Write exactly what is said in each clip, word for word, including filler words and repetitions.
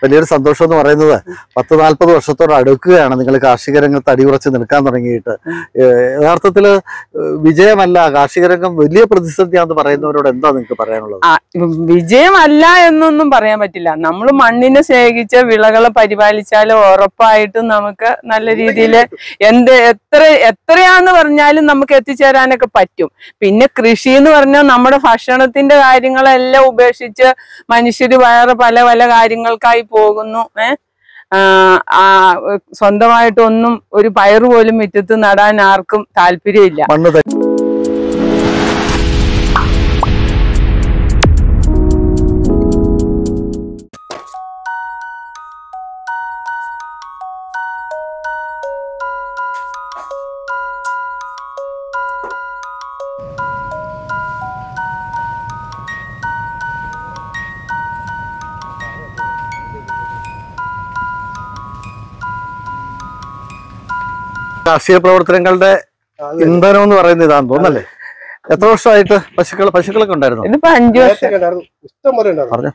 വലിയൊരു സന്തോഷം എന്ന് പറയുന്നത് പത്ത് നാൽപ്പത് വർഷത്തോട് അടുക്കുകയാണ് നിങ്ങൾ കാർഷിക രംഗത്ത് അടിയുറച്ച് നിൽക്കാൻ തുടങ്ങിയിട്ട്. യഥാർത്ഥത്തില് വിജയമല്ല, കാർഷിക രംഗം വലിയ പ്രതിസന്ധിയാണെന്ന് പറയുന്നവരോട് എന്താ നിങ്ങൾക്ക് പറയാനുള്ളത്? വിജയമല്ല എന്നൊന്നും പറയാൻ പറ്റില്ല. നമ്മൾ മണ്ണിനെ സ്നേഹിച്ച് വിളകളെ പരിപാലിച്ചാൽ ഉറപ്പായിട്ടും നമുക്ക് നല്ല രീതിയിൽ എന്ത് എത്ര എത്രയാന്ന് പറഞ്ഞാലും നമുക്ക് എത്തിച്ചേരാനൊക്കെ പറ്റും. പിന്നെ കൃഷി എന്ന് പറഞ്ഞാൽ നമ്മുടെ ഭക്ഷണത്തിന്റെ കാര്യങ്ങളെല്ലാം ഉപേക്ഷിച്ച് മനുഷ്യര് വേറെ പല പല കാര്യങ്ങൾക്കായി പോകുന്നു. ഏഹ് ആ സ്വന്തമായിട്ടൊന്നും ഒരു പയറ് പോലും മുറ്റത്ത് നടാൻ ആർക്കും താല്പര്യമില്ല. കാർഷിക പ്രവർത്തനങ്ങളുടെ ഇന്ധനം എന്ന് പറയുന്നത് ഇതാന്ന് തോന്നല്ലേ? എത്ര വർഷമായിട്ട് പശുക്കൾ പശുക്കളൊക്കെ ഉണ്ടായിരുന്നു? ഇതിപ്പോ അഞ്ചു വർഷം.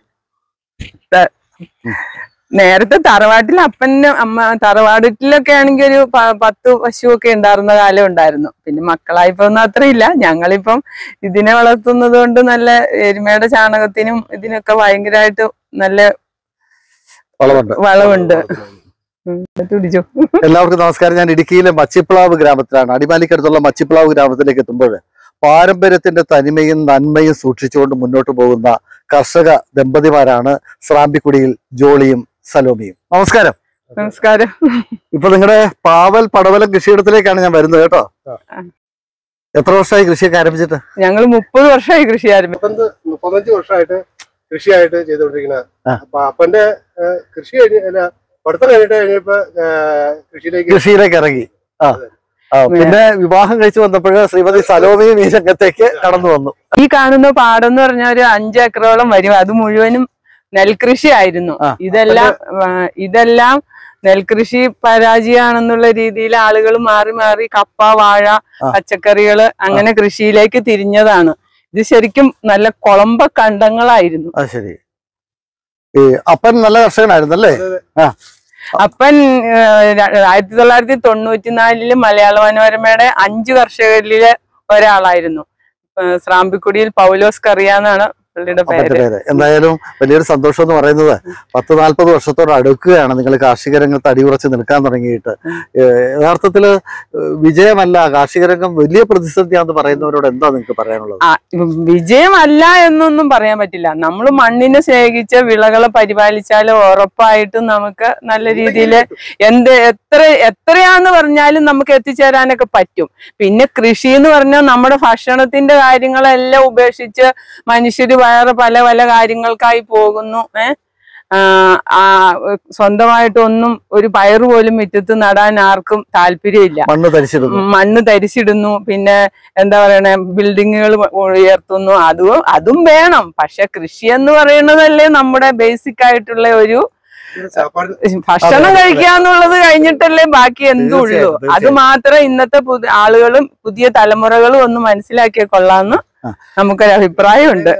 നേരത്തെ തറവാട്ടിൽ അപ്പന്റെ അമ്മ തറവാട്ടിലൊക്കെ ആണെങ്കിൽ ഒരു പത്ത് പശുവൊക്കെ ഉണ്ടായിരുന്ന കാലം ഉണ്ടായിരുന്നു. പിന്നെ മക്കളായിപ്പോ ഒന്നും അത്രയില്ല. ഞങ്ങളിപ്പം ഇതിനെ വളർത്തുന്നത് കൊണ്ട് നല്ല എരുമയുടെ ചാണകത്തിനും ഇതിനൊക്കെ ഭയങ്കരമായിട്ട് നല്ല വളമുണ്ട്. എല്ലാവർക്കും നമസ്കാരം. ഞാൻ ഇടുക്കിയിലെ മച്ചിപ്ലാവ് ഗ്രാമത്തിലാണ്. അടിമാലിക്കടുത്തുള്ള മച്ചിപ്ലാവ് ഗ്രാമത്തിലേക്ക് എത്തുമ്പോൾ പാരമ്പര്യത്തിന്റെ തനിമയും നന്മയും സൂക്ഷിച്ചുകൊണ്ട് മുന്നോട്ട് പോകുന്ന കർഷക ദമ്പതിമാരാണ് സ്രാമ്പിക്കുടിയിൽ ജോളിയും സലോമിയും. നമസ്കാരം. നമസ്കാരം. ഇപ്പൊ നിങ്ങളുടെ പാവൽ പടവലം കൃഷിയിടത്തിലേക്കാണ് ഞാൻ വരുന്നത് കേട്ടോ. എത്ര വർഷമായി കൃഷിയൊക്കെ ആരംഭിച്ചിട്ട്? ഞങ്ങൾ മുപ്പത് വർഷമായി കൃഷി ആരംഭിച്ചത്. മുപ്പത്തഞ്ച് വർഷമായിട്ട് കൃഷിയായിട്ട് ചെയ്തുകൊണ്ടിരിക്കുന്ന അപ്പന്റെ കൃഷി കഴിഞ്ഞ പഠിത്തം കഴിഞ്ഞിട്ട് കഴിഞ്ഞപ്പോ കൃഷിയിലേക്ക് കൃഷിയിലേക്ക് ഇറങ്ങി. ആ പിന്നെ വിവാഹം കഴിച്ചു വന്നപ്പോഴ് ശ്രീമതി സലോമിയും ഈ രംഗത്തേക്ക് കടന്നു വന്നു. ഈ കാണുന്ന പാടം എന്ന് പറഞ്ഞ ഒരു അഞ്ച് ഏക്കറോളം വരും. അത് മുഴുവനും നെൽകൃഷി ആയിരുന്നു. ഇതെല്ലാം ഇതെല്ലാം നെൽകൃഷി പരാജയമാണെന്നുള്ള രീതിയിൽ ആളുകൾ മാറി മാറി കപ്പ, വാഴ, പച്ചക്കറികള് അങ്ങനെ കൃഷിയിലേക്ക് തിരിഞ്ഞതാണ്. ഇത് ശരിക്കും നല്ല കുളമ്പ കണ്ടങ്ങളായിരുന്നു. ആ ശരി. അപ്പൻ നല്ല കർഷകനായിരുന്നല്ലേ? അപ്പൻ ആയിരത്തി തൊള്ളായിരത്തി തൊണ്ണൂറ്റി നാലില് മലയാള മനോരമയുടെ അഞ്ചു കർഷകരിലെ ഒരാളായിരുന്നു. സ്രാമ്പിക്കുടിയിൽ പൗലോസ് കറിയാന്നാണ് പുള്ളിയുടെ പേര്. എന്തായാലും വലിയൊരു സന്തോഷം എന്ന് പറയുന്നത് പത്ത് നാൽപ്പത് വർഷത്തോട് അടുക്കുകയാണ് നിങ്ങൾ കാർഷിക രംഗത്ത് അടിയുറച്ച് നിൽക്കാൻ തുടങ്ങിയിട്ട്. യഥാർത്ഥത്തില് വിജയമല്ല, കാർഷിക രംഗം വലിയ പ്രതിസന്ധിയാണെന്ന് പറയുന്നവരോട് എന്താ നിങ്ങൾക്ക് പറയാനുള്ളത്? വിജയമല്ല എന്നൊന്നും പറയാൻ പറ്റില്ല. നമ്മൾ മണ്ണിനെ സ്നേഹിച്ച് വിളകളെ പരിപാലിച്ചാൽ ഉറപ്പായിട്ടും നമുക്ക് നല്ല രീതിയിൽ എന്ത് എത്ര എത്രയാന്ന് പറഞ്ഞാലും നമുക്ക് എത്തിച്ചേരാനൊക്കെ പറ്റും. പിന്നെ കൃഷി എന്ന് പറഞ്ഞാൽ നമ്മുടെ ഭക്ഷണത്തിന്റെ കാര്യങ്ങളെല്ലാം ഉപേക്ഷിച്ച് മനുഷ്യര് വേറെ പല പല കാര്യങ്ങൾക്കായി പോകുന്നു. ഏഹ് ആ സ്വന്തമായിട്ടൊന്നും ഒരു പയറ് പോലും മുറ്റത്ത് നടാൻ ആർക്കും താല്പര്യമില്ല. മണ്ണ് തരിച്ചിടുന്നു. പിന്നെ എന്താ പറയണേ, ബിൽഡിങ്ങുകൾ ഉയർത്തുന്നു. അതും അതും വേണം. പക്ഷെ കൃഷി എന്ന് പറയുന്നതല്ലേ നമ്മുടെ ബേസിക് ആയിട്ടുള്ള ഒരു ഭക്ഷണം കഴിക്കാന്നുള്ളത് കഴിഞ്ഞിട്ടല്ലേ ബാക്കി എന്തും ഉള്ളൂ. അത് മാത്രം ഇന്നത്തെ പുതിയ ആളുകളും പുതിയ തലമുറകളും ഒന്ന് മനസ്സിലാക്കിയ കൊള്ളാന്ന് നമുക്കൊരു അഭിപ്രായമുണ്ട്.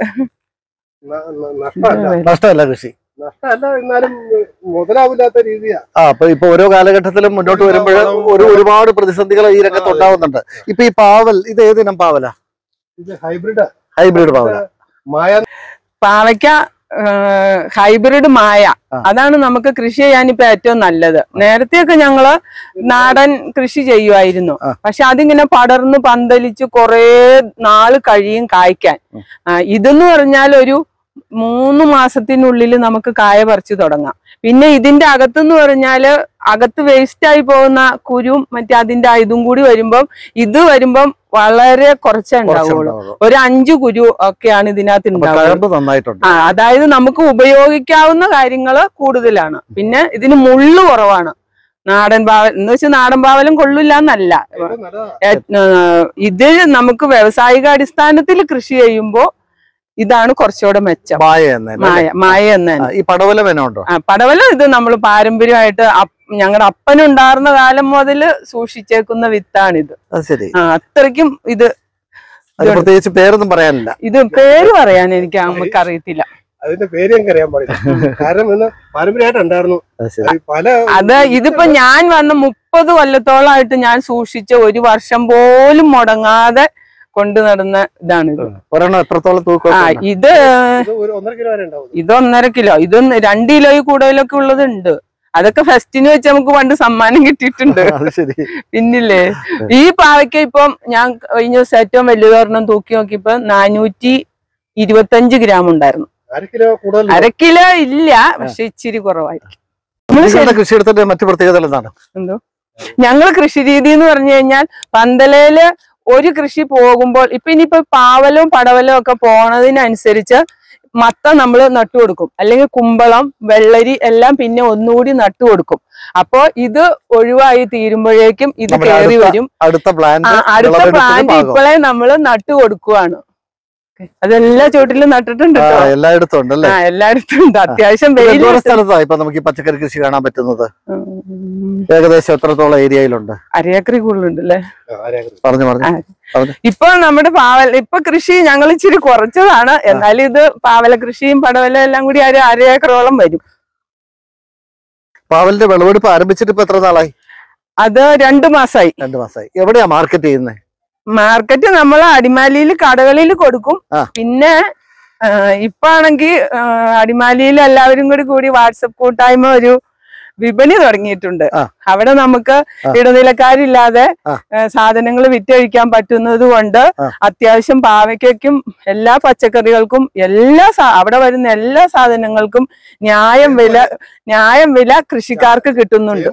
നഷ്ടമല്ല കൃഷി, നഷ്ടമല്ല, എന്നാലും മുതലാവില്ലാത്ത രീതിയാ. ആ അപ്പൊ ഇപ്പൊ ഓരോ കാലഘട്ടത്തിലും മുന്നോട്ട് വരുമ്പോൾ ഒരു ഒരുപാട് പ്രതിസന്ധികൾ ഈ രംഗത്ത് ഉണ്ടാവുന്നുണ്ട്. ഇപ്പൊ ഈ പാവൽ ഇത് ഏതിനം പാവലാ? ഇത് ഹൈബ്രിഡ് ഹൈബ്രിഡ് പാവല. മായ പാവയ്ക്ക ഹൈബ്രിഡ് മായ, അതാണ് നമുക്ക് കൃഷി ചെയ്യാനിപ്പോ ഏറ്റവും നല്ലത്. നേരത്തെയൊക്കെ ഞങ്ങള് നാടൻ കൃഷി ചെയ്യുമായിരുന്നു. പക്ഷെ അതിങ്ങനെ പടർന്ന് പന്തലിച്ച് കുറേ നാള് കഴിയും കായ്ക്കാൻ. ഇതെന്ന് പറഞ്ഞാൽ ഒരു മൂന്ന് മാസത്തിനുള്ളിൽ നമുക്ക് കായ പറിച്ചു തുടങ്ങാം. പിന്നെ ഇതിന്റെ അകത്തെന്ന് പറഞ്ഞാല് അകത്ത് വേസ്റ്റ് ആയി പോകുന്ന കുരുവും മറ്റേ അതിന്റെ ഇതും കൂടി വരുമ്പം ഇത് വരുമ്പം വളരെ കുറച്ചേ ഉണ്ടാവുള്ളൂ. ഒരു അഞ്ചു കുരു ഒക്കെയാണ് ഇതിനകത്ത് ഉണ്ടാവുക. ആ അതായത് നമുക്ക് ഉപയോഗിക്കാവുന്ന കാര്യങ്ങള് കൂടുതലാണ്. പിന്നെ ഇതിന് മുള്ളു കുറവാണ്. നാടൻ പാവൽ എന്ന് വെച്ചാൽ നാടൻ പാവലും കൊള്ളില്ല എന്നല്ല. ഇത് നമുക്ക് വ്യാവസായിക അടിസ്ഥാനത്തിൽ കൃഷി ചെയ്യുമ്പോ ഇതാണ് കുറച്ചുകൂടെ മെച്ചം. മായ മായ എന്ന് ഈ പടവലം വേണമുണ്ടോ? ആ പടവലം ഇത് നമ്മൾ പാരമ്പര്യമായിട്ട് ഞങ്ങളുടെ അപ്പനുണ്ടായിരുന്ന കാലം മുതല് സൂക്ഷിച്ചേക്കുന്ന വിത്താണിത്. ആ അത്രയ്ക്കും ഇത് പ്രത്യേകിച്ച് പേരൊന്നും പറയാനില്ല. ഇത് പേര് പറയാൻ എനിക്ക് നമുക്ക് അറിയത്തില്ല. അതിന്റെ പേര് ഞങ്ങൾക്ക് അറിയാൻ പാടില്ല. കാരണം ഇന്ന് പാരമ്പര്യമായിട്ട് ഉണ്ടായിരുന്നു പല. അത് ഇതിപ്പോ ഞാൻ വന്ന മുപ്പത് കൊല്ലത്തോളമായിട്ട് ഞാൻ സൂക്ഷിച്ച ഒരു വർഷം പോലും മുടങ്ങാതെ കൊണ്ടു നടന്ന ഇതാണ് ഇത്. എത്രത്തോളം തൂക്കം? ആ ഇത് ഒന്നര കിലോ വരെ ഉണ്ടാവും. ഇത് ഒന്നര കിലോ, ഇത് രണ്ട് കിലോയിൽ കൂടുതലൊക്കെ ഉള്ളതുണ്ട്. അതൊക്കെ ഫെസ്റ്റിന് വെച്ച് നമുക്ക് പണ്ട് സമ്മാനം കിട്ടിയിട്ടുണ്ട്. പിന്നില്ലേ ഈ പാവയ്ക്ക ഇപ്പം ഞാൻ കഴിഞ്ഞ ദിവസം ഏറ്റവും വലിയതൊരെണ്ണം തൂക്കി നോക്കിയപ്പോ നാനൂറ്റി ഇരുപത്തഞ്ച് ഗ്രാം ഉണ്ടായിരുന്നു. അര കിലോ ഇല്ല, പക്ഷെ ഇച്ചിരി കുറവായിരിക്കും. കൃഷിയിടത്തിന്റെ മറ്റു പ്രത്യേകത എന്താണ്? എന്തോ ഞങ്ങള് കൃഷി രീതി എന്ന് പറഞ്ഞു കഴിഞ്ഞാൽ പന്തലയില് ഒരു കൃഷി പോകുമ്പോൾ ഇപ്പൊ ഇനിയിപ്പോ പാവലും പടവലും ഒക്കെ പോണതിനനുസരിച്ച് മത്ത നമ്മൾ നട്ടുകൊടുക്കും, അല്ലെങ്കിൽ കുമ്പളം വെള്ളരി എല്ലാം പിന്നെ ഒന്നുകൂടി നട്ടുകൊടുക്കും. അപ്പോ ഇത് ഒഴിവായി തീരുമ്പോഴേക്കും ഇത് കയറി വരും. അടുത്ത പ്ലാന്റ് അടുത്ത പ്ലാന്റ് ഇപ്പോഴേ നമ്മള് നട്ടുകൊടുക്കുവാണ്. അതെല്ലാ ചോട്ടിലും നട്ടിട്ടുണ്ട്, എല്ലായിടത്തും ഉണ്ട്. ആ എല്ലായിടത്തും ഉണ്ട്. അത്യാവശ്യം സ്ഥലത്താണ് ഇപ്പൊ നമുക്ക് ഈ പച്ചക്കറി കൃഷി കാണാൻ പറ്റുന്നത്. ഏകദേശം എത്രത്തോളം ഏരിയയിലുണ്ട്? അരേക്കറി കൂടുതലുണ്ട് അല്ലേ? പറഞ്ഞു പറഞ്ഞു. ഇപ്പൊ നമ്മുടെ പാവൽ ഇപ്പൊ കൃഷി ഞങ്ങൾ ഇച്ചിരി കുറച്ചതാണ്, എന്നാലും ഇത് പാവല കൃഷിയും പടവലും എല്ലാം കൂടി ഒരു അരേക്കറോളം വരും. പാവലിന്റെ വിളവെടുപ്പ് ആരംഭിച്ചിട്ട് ഇപ്പൊ എത്ര നാളായി? അത് രണ്ടു മാസമായി. രണ്ടു മാസമായി. എവിടെയാ മാർക്കറ്റ് ചെയ്യുന്നത്? മാർക്കറ്റ് നമ്മൾ അടിമാലിയിൽ കടകളിൽ കൊടുക്കും. പിന്നെ ഇപ്പൊ ആണെങ്കിൽ അടിമാലിയിൽ എല്ലാവരും കൂടി കൂടി വാട്സപ്പ് കൂട്ടായ്മ ഒരു വിപണി തുടങ്ങിയിട്ടുണ്ട്. അവിടെ നമുക്ക് ഇടനിലക്കാരില്ലാതെ സാധനങ്ങൾ വിറ്റഴിക്കാൻ പറ്റുന്നത് കൊണ്ട് അത്യാവശ്യം പാവയ്ക്കും എല്ലാ പച്ചക്കറികൾക്കും എല്ലാ അവിടെ വരുന്ന എല്ലാ സാധനങ്ങൾക്കും ന്യായം വില ന്യായം വില കൃഷിക്കാർക്ക് കിട്ടുന്നുണ്ട്.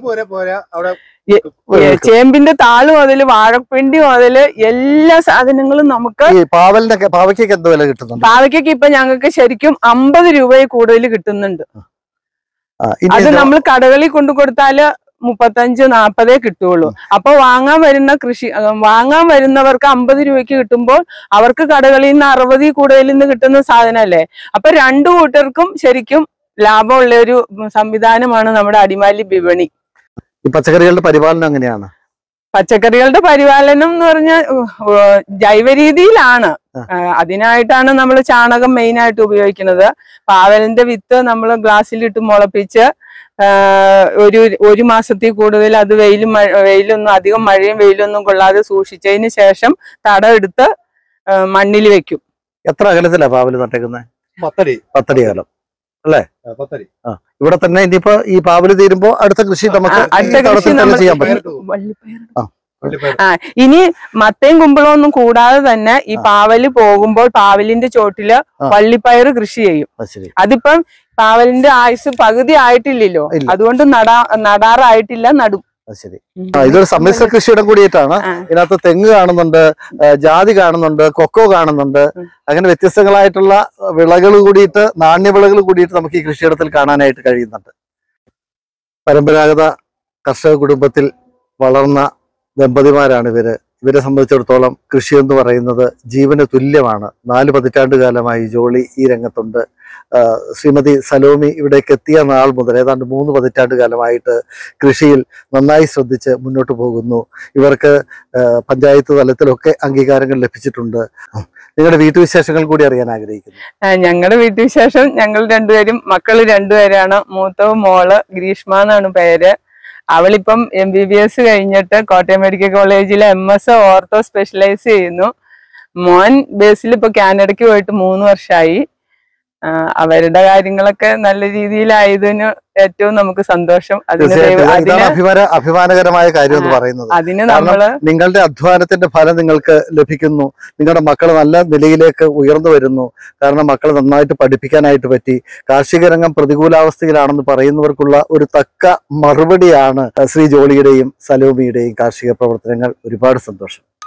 ചേമ്പിന്റെ താള് മുതല് വാഴപ്പിണ്ടി മുതല് എല്ലാ സാധനങ്ങളും നമുക്ക് പാവയ്ക്ക് എന്തോ വില കിട്ടുന്നുണ്ട്. പാവയ്ക്ക് ഇപ്പൊ ഞങ്ങൾക്ക് ശരിക്കും അമ്പത് രൂപയിൽ കൂടുതൽ കിട്ടുന്നുണ്ട്. അത് നമ്മൾ കടകളിൽ കൊണ്ടു കൊടുത്താല് മുപ്പത്തഞ്ച് നാപ്പതേ കിട്ടുള്ളൂ. അപ്പൊ വാങ്ങാൻ വരുന്ന കൃഷി വാങ്ങാൻ വരുന്നവർക്ക് അമ്പത് രൂപയ്ക്ക് കിട്ടുമ്പോൾ അവർക്ക് കടകളിൽ നിന്ന് അറുപതിൽ കൂടുതലിൽ നിന്ന് കിട്ടുന്ന സാധനമല്ലേ. അപ്പൊ രണ്ടു കൂട്ടർക്കും ശരിക്കും ലാഭമുള്ള ഒരു സംവിധാനമാണ് നമ്മുടെ അടിമാലി വിപണി. ഈ പച്ചക്കറികളുടെ പരിപാലനം എങ്ങനെയാണ്? പച്ചക്കറികളുടെ പരിപാലനം എന്ന് പറഞ്ഞാൽ ജൈവ രീതിയിലാണ്. അതിനായിട്ടാണ് നമ്മൾ ചാണകം മെയിൻ ആയിട്ട് ഉപയോഗിക്കുന്നത്. പാവലിന്റെ വിത്ത് നമ്മൾ ഗ്ലാസ്സിലിട്ട് മുളപ്പിച്ച് ഒരു ഒരു മാസത്തിൽ കൂടുതൽ അത് വെയിലും വെയിലൊന്നും അധികം മഴയും വെയിലൊന്നും കൊള്ളാതെ സൂക്ഷിച്ചതിന് ശേഷം തടം എടുത്ത് മണ്ണിൽ വെക്കും. എത്ര അകലത്തിലാ പാവല് നട്ടേക്കുന്നത്? പത്തടി. പത്തടി അകലം അല്ലേ? പത്തടി. ആ ഇവിടെ തന്നെ ഇനിയിപ്പോ ഈ പാവല് തീരുമ്പോ അടുത്ത കൃഷി നമുക്ക് ചെയ്യാൻ പറ്റും. ആ ഇനി മത്തയും കുമ്പളവും ഒന്നും കൂടാതെ തന്നെ ഈ പാവല് പോകുമ്പോൾ പാവലിന്റെ ചോട്ടില് വള്ളിപ്പയറ് കൃഷി ചെയ്യും. അതിപ്പം പാവലിന്റെ ആയുസ് പകുതി ആയിട്ടില്ലല്ലോ, അതുകൊണ്ട് നടാ നടാറായിട്ടില്ല, നടും. ശരി. ഇതൊരു സമ്മിശ്ര കൃഷിയുടെ കൂടിയിട്ടാണ്. ഇതിനകത്ത് തെങ്ങ് കാണുന്നുണ്ട്, ജാതി കാണുന്നുണ്ട്, കൊക്കോ കാണുന്നുണ്ട്. അങ്ങനെ വ്യത്യസ്തങ്ങളായിട്ടുള്ള വിളകൾ കൂടിയിട്ട്, നാണ്യവിളകൾ കൂടിയിട്ട് നമുക്ക് ഈ കൃഷിയിടത്തിൽ കാണാനായിട്ട് കഴിയുന്നുണ്ട്. പരമ്പരാഗത കർഷക കുടുംബത്തിൽ വളർന്ന ദമ്പതിമാരാണ് ഇവര്. ഇവരെ സംബന്ധിച്ചിടത്തോളം കൃഷി എന്ന് പറയുന്നത് ജീവന് തുല്യമാണ്. നാല് പതിറ്റാണ്ട് കാലമായി ജോളി ഈ രംഗത്തുണ്ട്. ശ്രീമതി സലോമി ഇവിടേക്ക് എത്തിയ നാൾ മുതൽ ഏതാണ്ട് മൂന്ന് പതിറ്റാണ്ട് കാലമായിട്ട് കൃഷിയിൽ നന്നായി ശ്രദ്ധിച്ച് മുന്നോട്ട് പോകുന്നു. ഇവർക്ക് പഞ്ചായത്ത് തലത്തിലൊക്കെ അംഗീകാരങ്ങൾ ലഭിച്ചിട്ടുണ്ട്. നിങ്ങളുടെ വീട്ടുവിശേഷങ്ങൾ കൂടി അറിയാൻ ആഗ്രഹിക്കുന്നു. ഞങ്ങളുടെ വീട്ടുവിശേഷം, ഞങ്ങൾ രണ്ടുപേരും മക്കള് രണ്ടുപേരാണ്. മൂത്തവ് മോള് ഗ്രീഷ്മ എന്നാണ് പേര്. അവളിപ്പം എം ബി ബി എസ് കഴിഞ്ഞിട്ട് കോട്ടയം മെഡിക്കൽ കോളേജിലെ എം എസ് ഓർത്തോ സ്പെഷ്യലൈസ് ചെയ്യുന്നു. മോൻ ബേസിൽ ഇപ്പൊ കാനഡയ്ക്ക് പോയിട്ട് മൂന്ന് വർഷമായി. അവരുടെ കാര്യങ്ങളൊക്കെ നല്ല രീതിയിലായതിന് ഏറ്റവും നമുക്ക് സന്തോഷം. അഭിമാനകരമായ കാര്യം എന്ന് പറയുന്നത് അതിന് നമ്മള് നിങ്ങളുടെ അധ്വാനത്തിന്റെ ഫലം നിങ്ങൾക്ക് ലഭിക്കുന്നു. നിങ്ങളുടെ മക്കൾ നല്ല നിലയിലേക്ക് ഉയർന്നു വരുന്നു. കാരണം മക്കളെ നന്നായിട്ട് പഠിപ്പിക്കാനായിട്ട് പറ്റി. കാർഷിക രംഗം പ്രതികൂലാവസ്ഥയിലാണെന്ന് പറയുന്നവർക്കുള്ള ഒരു തക്ക മറുപടിയാണ് ശ്രീ ജോളിയുടെയും സലോമിയുടെയും കാർഷിക പ്രവർത്തനങ്ങൾ. ഒരുപാട് സന്തോഷം.